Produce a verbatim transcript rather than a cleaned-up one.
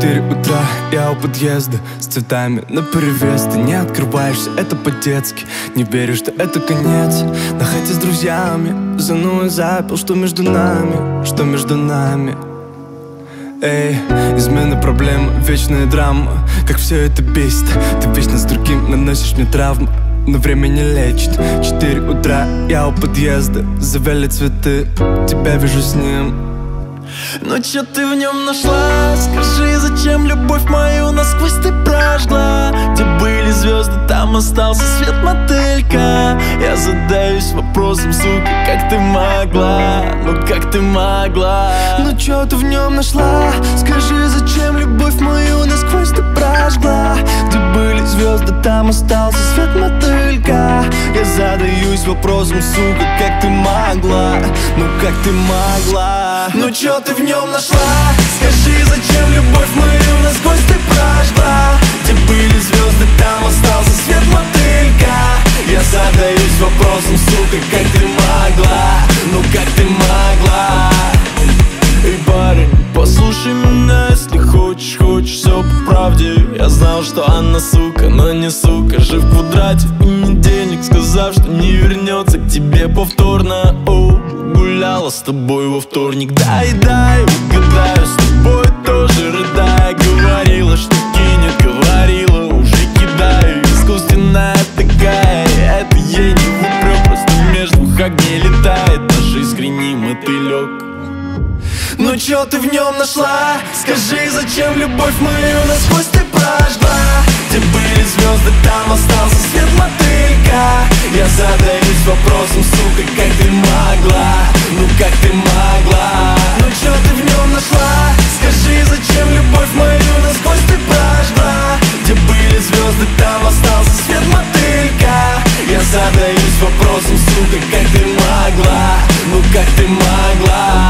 Четыре утра, я у подъезда с цветами наперевес. Ты не открываешься, это по-детски. Не веришь, что это конец. На хате с друзьями зануя запил, что между нами, что между нами. Эй, измены, проблемы, вечная драма. Как все это бесит. Ты вечно с другим наносишь мне травму, но время не лечит. Четыре утра, я у подъезда, завели цветы, тебя вижу с ним. Ну чё ты в нем нашла? Скажи, зачем любовь мою насквозь ты прожгла? Где были звезды, там остался свет, мотылька. Я задаюсь вопросом, сука, как ты могла? Ну как ты могла? Ну чё ты в нем нашла? Скажи, зачем любовь мою насквозь ты прожгла? Где были звезды, там остался свет, мотылька. Я задаюсь вопросом, сука, как ты могла? Ну как ты могла? Ну чё ты в нем нашла? Скажи, зачем любовь мою насквозь ты прожгла? Где были звезды, там остался свет, мотылька. Я задаюсь вопросом, сука, как ты могла? Ну как ты могла? Эй, парень, послушай меня, если хочешь, хочешь все по правде. Я знал, что она сука, но не сука. Жив в квадрате и не денег, сказав, что не вернется к тебе повторно. Оу, гуляла с тобой во вторник. Дай, дай, угадаю, с тобой тоже рыдая. Говорила, что кинет, говорила, уже кидаю. Искусственная такая, это ей не упрек. Просто между двух огней летает наш искренний мотылек. Ну чё ты в нем нашла? Скажи, зачем любовь мою насквозь ты прожгла? Где были звезды, там остался свет, мотылька. Я задаюсь вопросом, сука, как ты могла? Ну как ты могла? Ну чё ты в нем нашла? Скажи, зачем любовь мою насквозь ты прожгла? Где были звезды, там остался свет, мотылька. Я задаюсь вопросом, сука, как ты могла? Ну как ты могла?